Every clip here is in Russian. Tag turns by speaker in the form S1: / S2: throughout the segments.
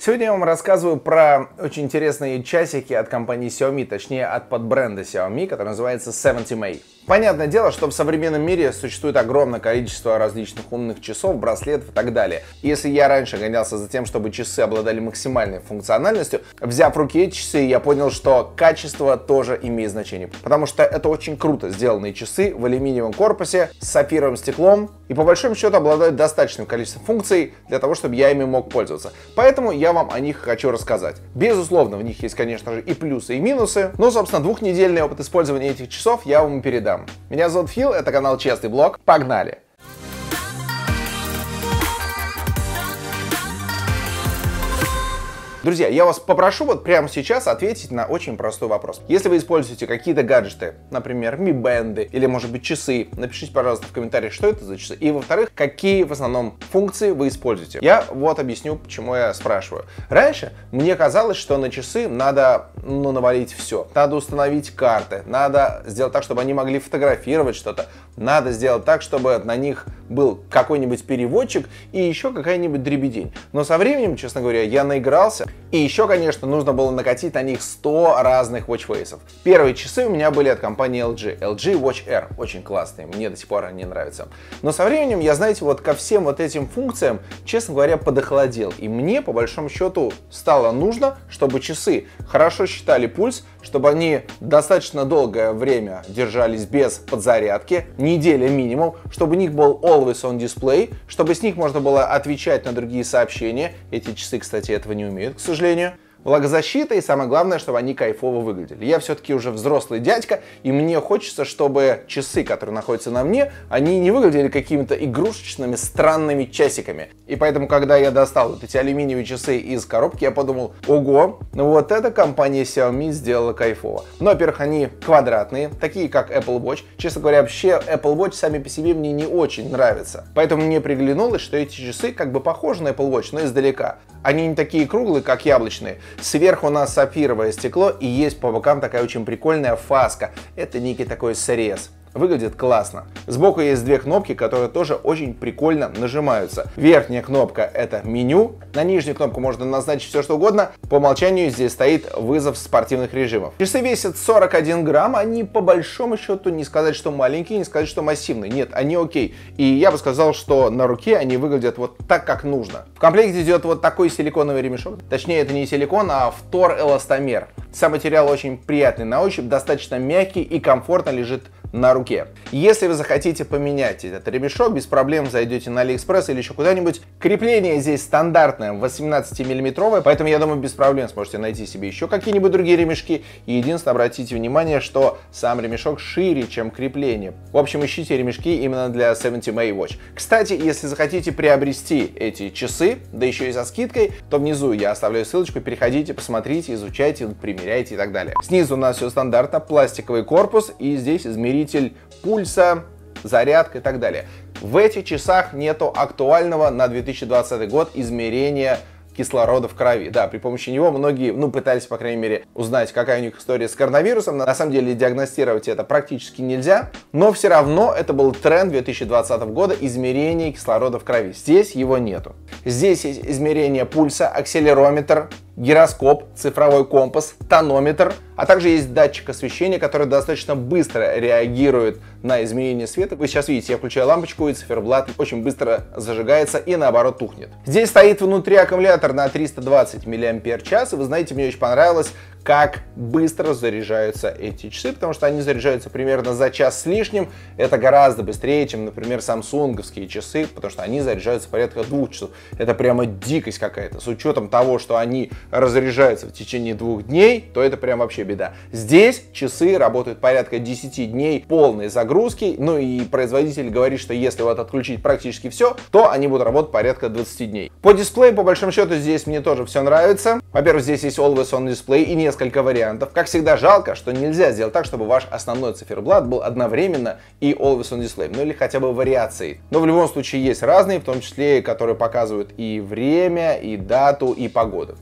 S1: Сегодня я вам рассказываю про очень интересные часики от компании Xiaomi, точнее от подбренда Xiaomi, который называется 70 Mei. Понятное дело, что в современном мире существует огромное количество различных умных часов, браслетов и так далее. И если я раньше гонялся за тем, чтобы часы обладали максимальной функциональностью, взяв в руки эти часы, я понял, что качество тоже имеет значение. Потому что это очень круто сделанные часы в алюминиевом корпусе с сапфировым стеклом и по большому счету обладают достаточным количеством функций для того, чтобы я ими мог пользоваться. Поэтому я вам о них хочу рассказать. Безусловно, в них есть, конечно же, и плюсы, и минусы, но, собственно, двухнедельный опыт использования этих часов я вам передам. Меня зовут Фил, это канал Честный Блог. Погнали! Друзья, я вас попрошу вот прямо сейчас ответить на очень простой вопрос. Если вы используете какие-то гаджеты, например, Mi Band или, может быть, часы, напишите, пожалуйста, в комментариях, что это за часы. И, во-вторых, какие в основном функции вы используете. Я вот объясню, почему я спрашиваю. Раньше мне казалось, что на часы надо, навалить все. Надо установить карты, надо сделать так, чтобы они могли фотографировать что-то. Надо сделать так, чтобы на них был какой-нибудь переводчик и еще какая-нибудь дребедень. Но со временем, честно говоря, я наигрался. И еще, конечно, нужно было накатить на них 100 разных watchface'ов. Первые часы у меня были от компании LG. LG Watch R. Очень классные, мне до сих пор они нравятся. Но со временем я, знаете, вот ко всем вот этим функциям, честно говоря, подохладел. И мне, по большому счету, стало нужно, чтобы часы хорошо считали пульс, чтобы они достаточно долгое время держались без подзарядки, неделя минимум, чтобы у них был Always On Display, чтобы с них можно было отвечать на другие сообщения. Эти часы, кстати, этого не умеют, к сожалению. Влагозащита и самое главное, чтобы они кайфово выглядели. Я все-таки уже взрослый дядька, и мне хочется, чтобы часы, которые находятся на мне, они не выглядели какими-то игрушечными странными часиками. И поэтому, когда я достал вот эти алюминиевые часы из коробки, я подумал, ого, вот эта компания Xiaomi сделала кайфово. Ну, во-первых, они квадратные, такие как Apple Watch. Честно говоря, вообще Apple Watch сами по себе мне не очень нравятся. Поэтому мне приглянулось, что эти часы как бы похожи на Apple Watch, но издалека. Они не такие круглые, как яблочные. Сверху у нас сапфировое стекло и есть по бокам такая очень прикольная фаска. Это некий такой срез. Выглядит классно. Сбоку есть две кнопки, которые тоже очень прикольно нажимаются. Верхняя кнопка — это меню. На нижнюю кнопку можно назначить все что угодно. По умолчанию здесь стоит вызов спортивных режимов. Часы весят 41 грамм. Они по большому счету не сказать, что маленькие, не сказать, что массивные. Нет, они окей. И я бы сказал, что на руке они выглядят вот так, как нужно. В комплекте идет вот такой силиконовый ремешок. Точнее, это не силикон, а фтор-эластомер. Сам материал очень приятный на ощупь, достаточно мягкий и комфортно лежит на руке. Если вы захотите поменять этот ремешок, без проблем зайдете на AliExpress или еще куда-нибудь. Крепление здесь стандартное, 18-миллиметровое, поэтому, я думаю, без проблем сможете найти себе еще какие-нибудь другие ремешки. И единственное, обратите внимание, что сам ремешок шире, чем крепление. В общем, ищите ремешки именно для 70 Mei Watch. Кстати, если захотите приобрести эти часы, да еще и со скидкой, то внизу я оставляю ссылочку, переходите, посмотрите, изучайте, примеряйте и так далее. Снизу у нас все стандартно, пластиковый корпус, и здесь измеритель пульса, зарядка и так далее. В этих часах нету актуального на 2020 год измерения кислорода в крови. Да, при помощи него многие, пытались, по крайней мере, узнать, какая у них история с коронавирусом. На самом деле, диагностировать это практически нельзя, но все равно это был тренд 2020 года измерения кислорода в крови. Здесь его нету. Здесь есть измерение пульса, акселерометр, гироскоп, цифровой компас, тонометр, а также есть датчик освещения, который достаточно быстро реагирует на изменение света. Вы сейчас видите, я включаю лампочку, и циферблат очень быстро зажигается и наоборот тухнет. Здесь стоит внутри аккумулятор на 320 мАч, и вы знаете, мне очень понравилось, как быстро заряжаются эти часы, потому что они заряжаются примерно за час с лишним. Это гораздо быстрее, чем, например, самсунговские часы, потому что они заряжаются порядка 2 часов. Это прямо дикость какая-то. С учетом того, что они разряжаются в течение 2 дней, то это прям вообще беда. Здесь часы работают порядка 10 дней полной загрузки, и производитель говорит, что если вот отключить практически все, то они будут работать порядка 20 дней. По дисплею, по большому счету, здесь мне тоже все нравится. Во-первых, здесь есть Always On Display и несколько вариантов. Как всегда, жалко, что нельзя сделать так, чтобы ваш основной циферблат был одновременно и Always On Display, или хотя бы вариации. Но в любом случае есть разные, в том числе, которые показывают и время, и дату, и погоду.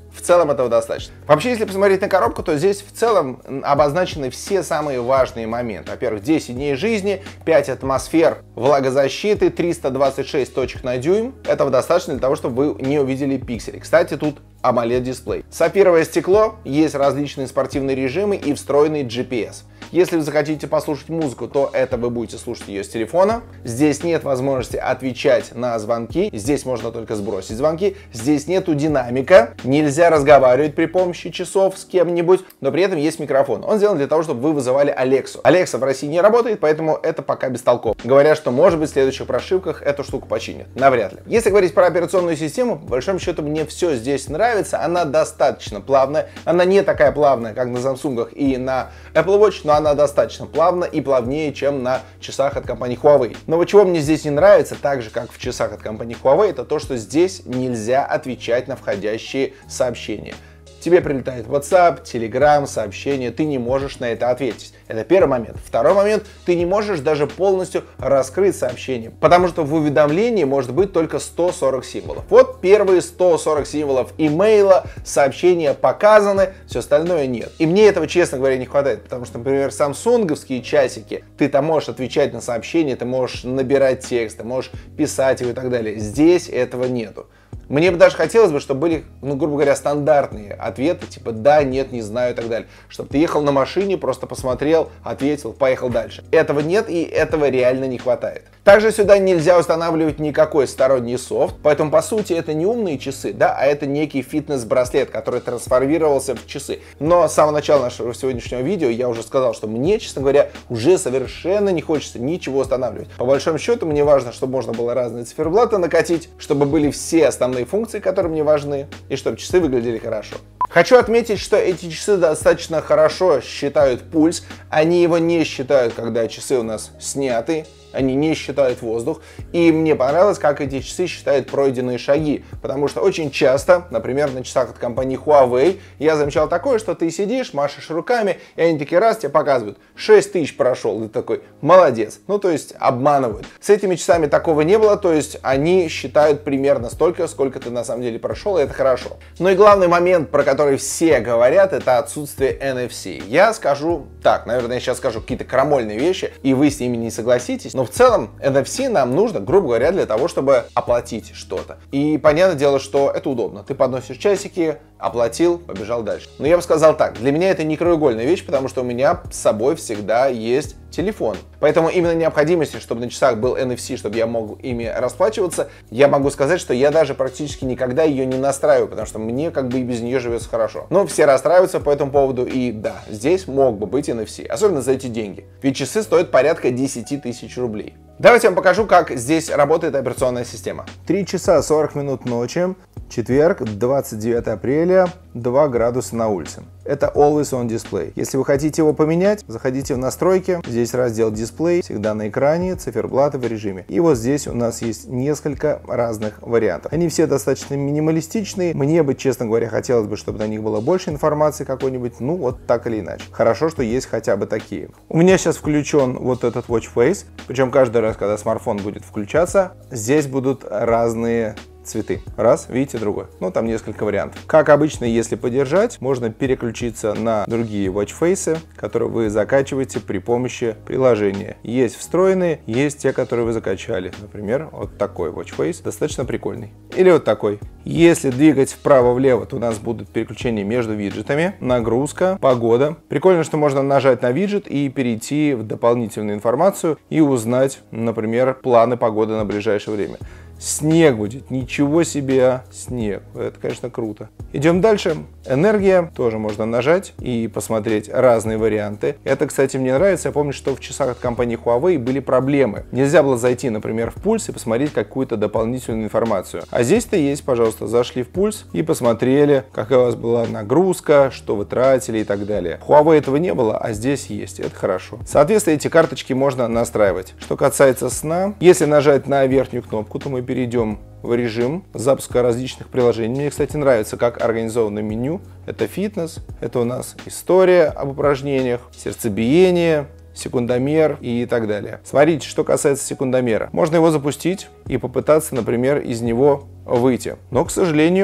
S1: В целом этого достаточно. Вообще, если посмотреть на коробку, то здесь в целом обозначены все самые важные моменты. Во-первых, 10 дней жизни, 5 атмосфер влагозащиты, 326 точек на дюйм. Этого достаточно для того, чтобы вы не увидели пиксели. Кстати, тут AMOLED дисплей. Сапфировое стекло, есть различные спортивные режимы и встроенный GPS. Если вы захотите послушать музыку, то это вы будете слушать ее с телефона. Здесь нет возможности отвечать на звонки. Здесь можно только сбросить звонки. Здесь нету динамика. Нельзя разговаривать при помощи часов с кем-нибудь. Но при этом есть микрофон. Он сделан для того, чтобы вы вызывали Алексу. Алекса в России не работает, поэтому это пока бестолково. Говорят, что может быть в следующих прошивках эту штуку починят. Навряд ли. Если говорить про операционную систему, по большому счету мне все здесь нравится. Она достаточно плавная. Она не такая плавная, как на Samsung и на Apple Watch, но она достаточно плавна и плавнее, чем на часах от компании Huawei. Но вот чего мне здесь не нравится, так же как в часах от компании Huawei, это то, что здесь нельзя отвечать на входящие сообщения. Тебе прилетает WhatsApp, Telegram, сообщение, ты не можешь на это ответить. Это первый момент. Второй момент, ты не можешь даже полностью раскрыть сообщение, потому что в уведомлении может быть только 140 символов. Вот первые 140 символов имейла, сообщения показаны, все остальное нет. И мне этого, честно говоря, не хватает, потому что, например, самсунговские часики, ты там можешь отвечать на сообщения, ты можешь набирать текст, ты можешь писать его и так далее. Здесь этого нету. Мне бы даже хотелось бы, чтобы были, грубо говоря, стандартные ответы, типа да, нет, не знаю и так далее. Чтобы ты ехал на машине, просто посмотрел, ответил, поехал дальше. Этого нет и этого реально не хватает. Также сюда нельзя устанавливать никакой сторонний софт, поэтому по сути это не умные часы, да, а это некий фитнес-браслет, который трансформировался в часы. Но с самого начала нашего сегодняшнего видео я уже сказал, что мне, честно говоря, уже совершенно не хочется ничего устанавливать. По большому счету мне важно, чтобы можно было разные циферблаты накатить, чтобы были все основные функции, которые мне важны, и чтобы часы выглядели хорошо. Хочу отметить, что эти часы достаточно хорошо считают пульс. Они его не считают, когда часы у нас сняты. Они не считают воздух. И мне понравилось, как эти часы считают пройденные шаги. Потому что очень часто, например, на часах от компании Huawei, я замечал такое, что ты сидишь, машешь руками, и они такие раз тебе показывают: 6000 прошел. И ты такой: молодец. Ну, то есть обманывают. С этими часами такого не было. То есть они считают примерно столько, сколько ты на самом деле прошел, и это хорошо. Ну и главный момент, про который все говорят, это отсутствие NFC. Я скажу так, наверное, я сейчас скажу какие-то крамольные вещи, и вы с ними не согласитесь. Но в целом NFC нам нужно, грубо говоря, для того, чтобы оплатить что-то. И понятное дело, что это удобно. Ты подносишь часики, оплатил, побежал дальше. Но я бы сказал так, для меня это не краеугольная вещь, потому что у меня с собой всегда есть телефон. Поэтому именно необходимости, чтобы на часах был NFC, чтобы я мог ими расплачиваться, я могу сказать, что я даже практически никогда ее не настраиваю, потому что мне как бы и без нее живется хорошо. Но все расстраиваются по этому поводу, и да, здесь мог бы быть NFC, особенно за эти деньги. Ведь часы стоят порядка 10 тысяч рублей. Давайте я вам покажу, как здесь работает операционная система. 3 часа 40 минут ночи, четверг, 29 апреля, 2 градуса на улице. Это Always On Display. Если вы хотите его поменять, заходите в настройки. Здесь раздел дисплей, всегда на экране, циферблаты в режиме. И вот здесь у нас есть несколько разных вариантов. Они все достаточно минималистичные. Мне бы, честно говоря, хотелось бы, чтобы на них было больше информации какой-нибудь. Ну, вот так или иначе. Хорошо, что есть хотя бы такие. У меня сейчас включен вот этот Watch Face. Причем каждый раз, когда смартфон будет включаться, здесь будут разные цветы. Раз, видите, другой. Ну, там несколько вариантов. Как обычно, если подержать, можно переключиться на другие watchface, которые вы закачиваете при помощи приложения. Есть встроенные, есть те, которые вы закачали. Например, вот такой watchface, достаточно прикольный. Или вот такой. Если двигать вправо-влево, то у нас будут переключения между виджетами, нагрузка, погода. Прикольно, что можно нажать на виджет и перейти в дополнительную информацию и узнать, например, планы погоды на ближайшее время. Снег будет, ничего себе, снег, это, конечно, круто. Идем дальше. Энергия, тоже можно нажать и посмотреть разные варианты. Это, кстати, мне нравится. Я помню, что в часах от компании Huawei были проблемы. Нельзя было зайти, например, в пульс и посмотреть какую-то дополнительную информацию. А здесь-то есть, пожалуйста, зашли в пульс и посмотрели, какая у вас была нагрузка, что вы тратили и так далее. В Huawei этого не было, а здесь есть, это хорошо. Соответственно, эти карточки можно настраивать. Что касается сна, если нажать на верхнюю кнопку, то мы перейдем в режим запуска различных приложений. Мне, кстати, нравится, как организовано меню. Это фитнес, это у нас история об упражнениях, сердцебиение, секундомер и так далее. Смотрите, что касается секундомера. Можно его запустить и попытаться, например, из него выйти. Но, к сожалению,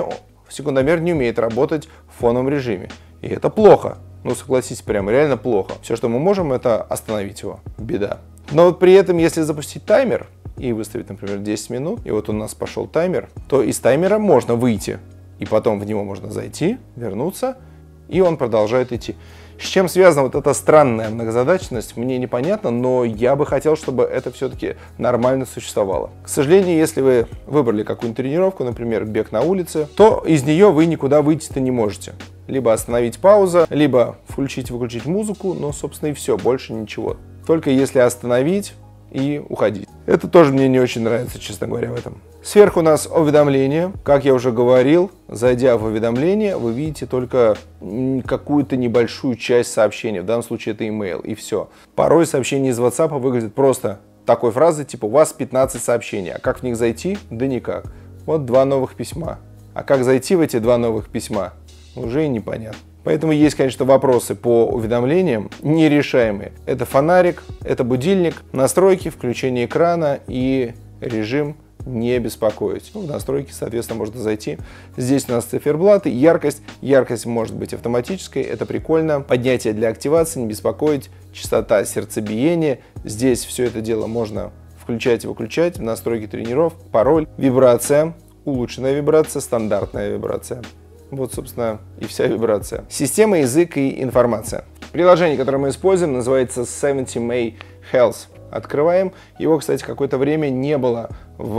S1: секундомер не умеет работать в фоновом режиме. И это плохо. Ну, согласитесь, прямо реально плохо. Все, что мы можем, это остановить его. Беда. Но вот при этом, если запустить таймер и выставить, например, 10 минут, и вот у нас пошел таймер, то из таймера можно выйти. И потом в него можно зайти, вернуться, и он продолжает идти. С чем связана вот эта странная многозадачность, мне непонятно, но я бы хотел, чтобы это все-таки нормально существовало. К сожалению, если вы выбрали какую-нибудь тренировку, например, бег на улице, то из нее вы никуда выйти-то не можете. Либо остановить пауза, либо включить-выключить музыку, но, собственно, и все, больше ничего. Только если остановить и уходить. Это тоже мне не очень нравится, честно говоря, в этом. Сверху у нас уведомления. Как я уже говорил, зайдя в уведомления, вы видите только какую-то небольшую часть сообщения. В данном случае это email, и все. Порой сообщения из WhatsApp выглядят просто такой фразой, типа у вас 15 сообщений. А как в них зайти? Да никак. Вот 2 новых письма. А как зайти в эти 2 новых письма? Уже и непонятно. Поэтому есть, конечно, вопросы по уведомлениям нерешаемые. Это фонарик, это будильник, настройки, включение экрана и режим не беспокоить. В настройки, соответственно, можно зайти. Здесь у нас циферблаты, яркость. Яркость может быть автоматической, это прикольно. Поднятие для активации, не беспокоить, частота сердцебиения. Здесь все это дело можно включать и выключать. Настройки тренировок, пароль, вибрация, улучшенная вибрация, стандартная вибрация. Вот, собственно, и вся вибрация. Система, язык и информация. Приложение, которое мы используем, называется 70may Health. Открываем. Его, кстати, какое-то время не было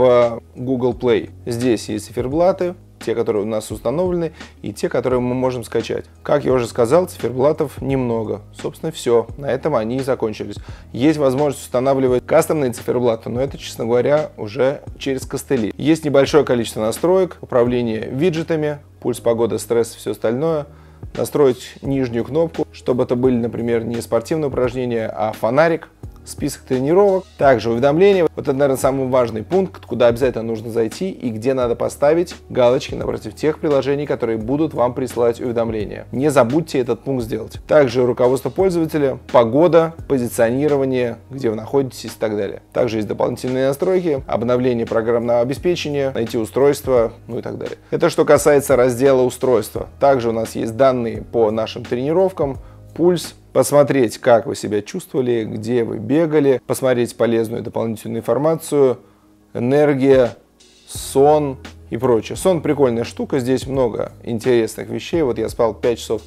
S1: в Google Play. Здесь есть циферблаты, те, которые у нас установлены, и те, которые мы можем скачать. Как я уже сказал, циферблатов немного. Собственно, все. На этом они и закончились. Есть возможность устанавливать кастомные циферблаты, но это, честно говоря, уже через костыли. Есть небольшое количество настроек, управление виджетами, пульс, погода, стресс и все остальное. Настроить нижнюю кнопку, чтобы это были, например, не спортивные упражнения, а фонарик. Список тренировок, также уведомления. Вот это, наверное, самый важный пункт, куда обязательно нужно зайти и где надо поставить галочки напротив тех приложений, которые будут вам присылать уведомления. Не забудьте этот пункт сделать. Также руководство пользователя, погода, позиционирование, где вы находитесь и так далее. Также есть дополнительные настройки, обновление программного обеспечения, найти устройство, ну и так далее. Это что касается раздела устройства. Также у нас есть данные по нашим тренировкам, пульс, посмотреть, как вы себя чувствовали, где вы бегали, посмотреть полезную дополнительную информацию, энергия, сон и прочее. Сон прикольная штука, здесь много интересных вещей. Вот я спал 5 часов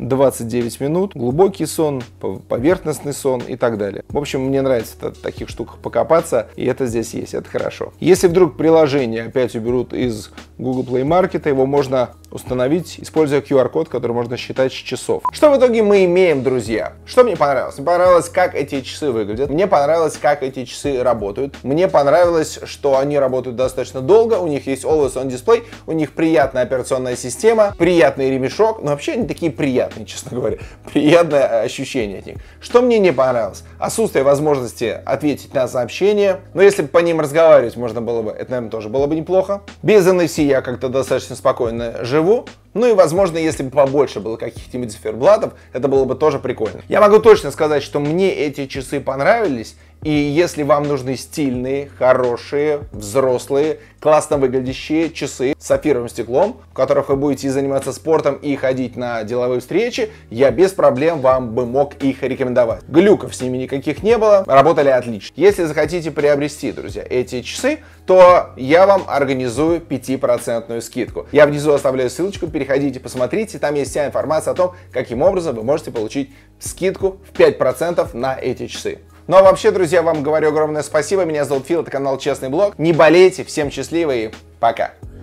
S1: 29 минут, глубокий сон, поверхностный сон и так далее. В общем, мне нравится в таких штуках покопаться, и это здесь есть, это хорошо. Если вдруг приложение опять уберут из Google Play Market, его можно установить, используя QR-код, который можно считать с часов. Что в итоге мы имеем, друзья? Что мне понравилось? Мне понравилось, как эти часы выглядят. Мне понравилось, как эти часы работают. Мне понравилось, что они работают достаточно долго. У них есть Always On Display, у них приятная операционная система, приятный ремешок. Но вообще они такие приятные, честно говоря. Приятное ощущение от них. Что мне не понравилось? Отсутствие возможности ответить на сообщения. Но если бы по ним разговаривать можно было бы, это, наверное, тоже было бы неплохо. Без NFC я как-то достаточно спокойно живу. Ну и, возможно, если бы побольше было каких-нибудь циферблатов, это было бы тоже прикольно. Я могу точно сказать, что мне эти часы понравились. И если вам нужны стильные, хорошие, взрослые, классно выглядящие часы с сапфировым стеклом, в которых вы будете заниматься спортом и ходить на деловые встречи, я без проблем вам бы мог их рекомендовать. Глюков с ними никаких не было, работали отлично. Если захотите приобрести, друзья, эти часы, то я вам организую 5% скидку. Я внизу оставляю ссылочку, переходите, посмотрите, там есть вся информация о том, каким образом вы можете получить скидку в 5% на эти часы. Ну а вообще, друзья, вам говорю огромное спасибо. Меня зовут Фил, это канал Честный Блог. Не болейте, всем счастливо и пока.